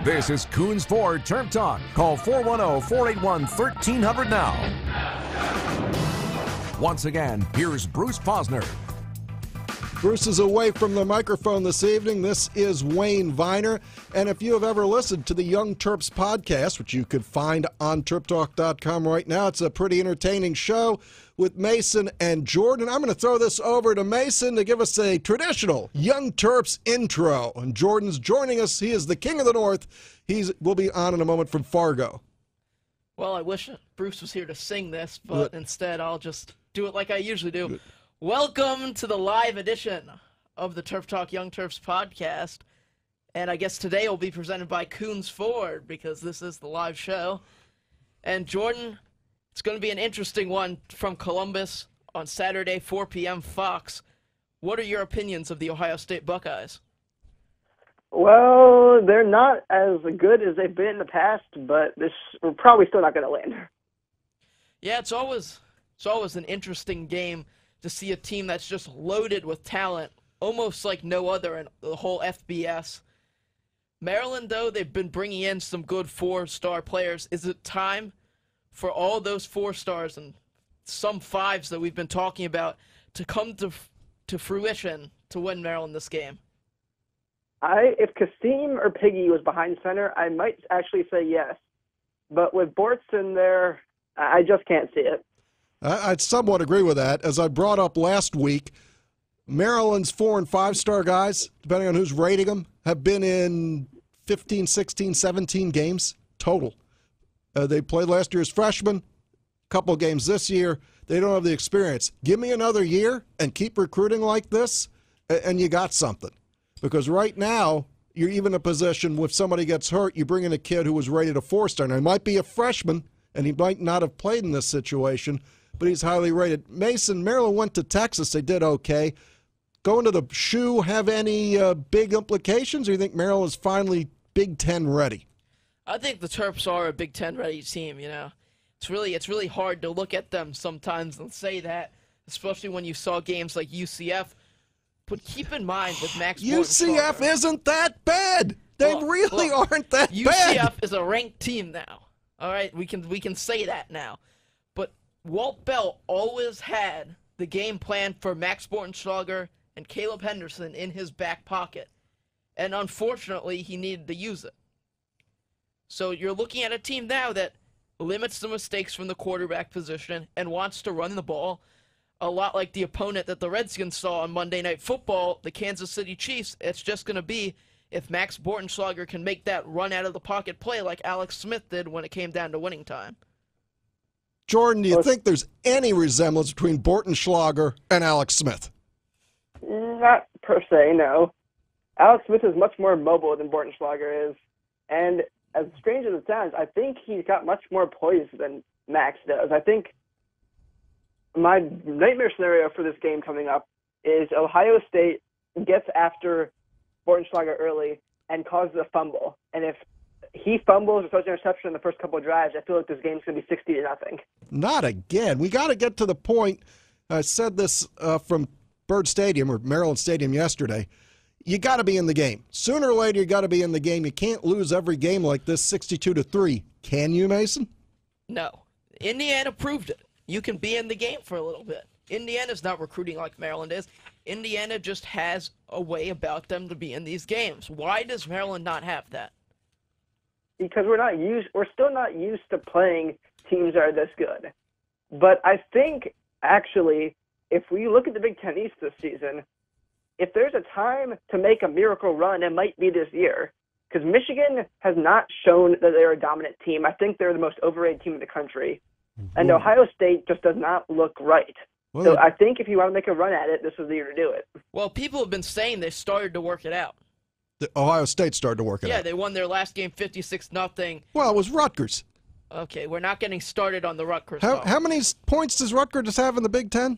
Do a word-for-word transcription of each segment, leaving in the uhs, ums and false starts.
This is Coons Ford Terp Talk. Call four one zero, four eight one, one three zero zero now. Once again, here's Bruce Posner. Bruce is away from the microphone this evening. This is Wayne Viner. And if you have ever listened to the Young Terps podcast, which you could find on terp talk dot com right now, it's a pretty entertaining show with Mason and Jordan. I'm going to throw this over to Mason to give us a traditional Young Terps intro. And Jordan's joining us. He is the King of the North. He will be on in a moment from Fargo. Well, I wish Bruce was here to sing this, but Good. Instead I'll just do it like I usually do. Good. Welcome to the live edition of the TerpTalk Young Terps podcast. And I guess today will be presented by Coons Ford because this is the live show. And Jordan, it's going to be an interesting one from Columbus on Saturday, four p.m. Fox. What are your opinions of the Ohio State Buckeyes? Well, they're not as good as they've been in the past, but this we're probably still not going to win. Yeah, it's always it's always an interesting game to see a team that's just loaded with talent, almost like no other in the whole F B S. Maryland, though, they've been bringing in some good four-star players. Is it time for all those four stars and some fives that we've been talking about to come to to fruition to win Maryland this game? I, if Kasim or Piggy was behind center, I might actually say yes. But with Bortz in there, I just can't see it. I'd somewhat agree with that. As I brought up last week, Maryland's four and five star guys, depending on who's rating them, have been in fifteen, sixteen, seventeen games total. Uh, they played last year as freshmen, a couple games this year. They don't have the experience. Give me another year and keep recruiting like this, and you got something. Because right now, you're even in a position if somebody gets hurt, you bring in a kid who was rated a four star. Now, he might be a freshman, and he might not have played in this situation, but he's highly rated. Mason, Maryland went to Texas. They did okay. Going to the shoe have any uh, big implications, or you think Maryland's finally Big Ten ready? I think the Terps are a Big Ten ready team, you know. It's really it's really hard to look at them sometimes and say that, especially when you saw games like U C F. But keep in mind with Max U C F Bortenschlager, isn't that bad. They Look, really look, aren't that U C F bad. is a ranked team now. All right, we can we can say that now. But Walt Bell always had the game plan for Max Bortenschlager and Caleb Henderson in his back pocket. And unfortunately, he needed to use it. So you're looking at a team now that limits the mistakes from the quarterback position and wants to run the ball, a lot like the opponent that the Redskins saw on Monday Night Football, the Kansas City Chiefs. It's just going to be if Max Bortenschlager can make that run out of the pocket play like Alex Smith did when it came down to winning time. Jordan, do you think there's any resemblance between Bortenschlager and Alex Smith? Not per se, no. Alex Smith is much more mobile than Bortenschlager is. And as strange as it sounds, I think he's got much more poise than Max does. I think my nightmare scenario for this game coming up is Ohio State gets after Bortenschlager early and causes a fumble. And if he fumbles or throws an interception in the first couple of drives, I feel like this game's going to be sixty to nothing. Not again. We got to get to the point. I said this uh, from Bird Stadium or Maryland Stadium yesterday. You got to be in the game. Sooner or later, you got to be in the game. You can't lose every game like this sixty-two to three. Can you, Mason? No. Indiana proved it. You can be in the game for a little bit. Indiana's not recruiting like Maryland is. Indiana just has a way about them to be in these games. Why does Maryland not have that? Because we're not used, we're still not used to playing teams that are this good. But I think, actually, if we look at the Big Ten East this season, if there's a time to make a miracle run, it might be this year. Because Michigan has not shown that they're a dominant team. I think they're the most overrated team in the country. And Ooh. Ohio State just does not look right. Well, So I think if you want to make a run at it, this is the year to do it. Well, people have been saying they started to work it out. the Ohio State started to work it Yeah, out. they won their last game fifty-six nothing. Well, it was Rutgers. Okay, we're not getting started on the Rutgers How, talk. how many s- points does Rutgers have in the Big Ten?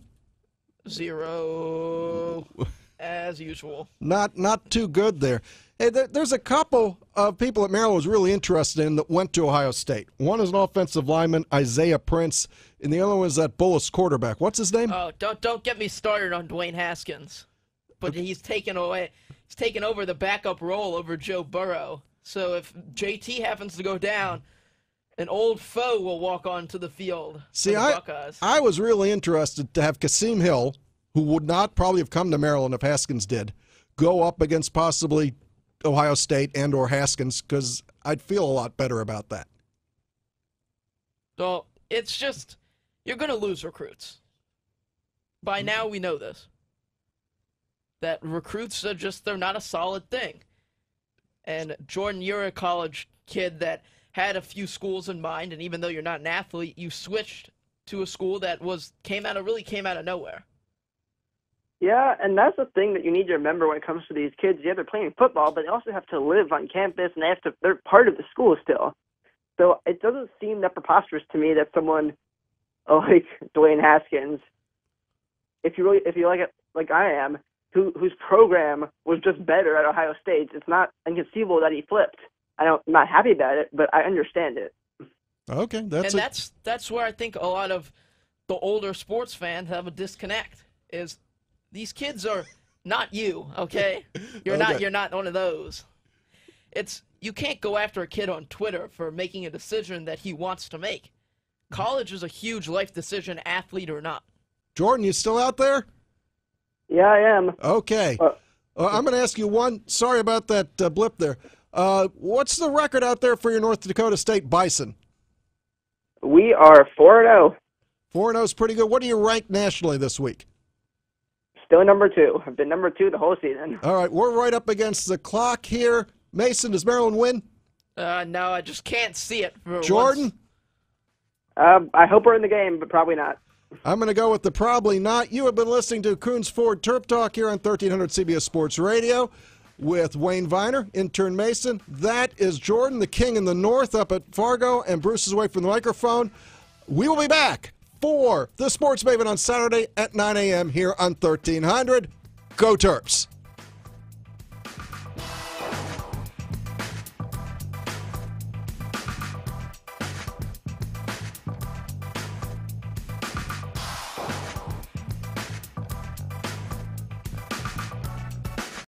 Zero, as usual. Not not too good there. Hey, there, there's a couple of people that Maryland was really interested in that went to Ohio State. One is an offensive lineman, Isaiah Prince, and the other one is that Bullis quarterback. What's his name? Oh, don't don't get me started on Dwayne Haskins. But he's taken away, he's taken over the backup role over Joe Burrow. So if J T happens to go down, an old foe will walk onto the field. See, for the I, Buckeyes. I was really interested to have Kasim Hill, who would not probably have come to Maryland if Haskins did, go up against possibly Ohio State and or Haskins, because I'd feel a lot better about that. So it's just, you're going to lose recruits. By now we know this. That recruits are just, they're not a solid thing. And Jordan, you're a college kid that had a few schools in mind, and even though you're not an athlete, you switched to a school that was came out of really came out of nowhere. Yeah, and that's the thing that you need to remember when it comes to these kids. Yeah, they're playing football, but they also have to live on campus, and they have to, they're part of the school still. So it doesn't seem that preposterous to me that someone like Dwayne Haskins, if you really, if you like it like I am, who whose program was just better at Ohio State, it's not inconceivable that he flipped. I don't, I'm not happy about it, but I understand it. Okay, that's and a, that's that's where I think a lot of the older sports fans have a disconnect. Is these kids are not you, okay? You're Okay. not you're not one of those. It's you can't go after a kid on Twitter for making a decision that he wants to make. College is a huge life decision, athlete or not. Jordan, you still out there? Yeah, I am. Okay. Uh, Uh, I'm going to ask you one. Sorry about that uh, blip there. Uh, what's the record out there for your North Dakota State Bison? We are four and oh. four and oh is pretty good. What do you rank nationally this week? Still number two. I've been number two the whole season. All right, we're right up against the clock here. Mason, does Maryland win? Uh, no, I just can't see it. For Jordan? once. Um, I hope we're in the game, but probably not. I'm going to go with the probably not. You have been listening to Coons Ford Terp Talk here on thirteen hundred C B S Sports Radio with Wayne Viner, intern Mason. That is Jordan, the king in the north up at Fargo, and Bruce is away from the microphone. We will be back for the Sports Maven on Saturday at nine a.m. here on thirteen hundred. Go Terps!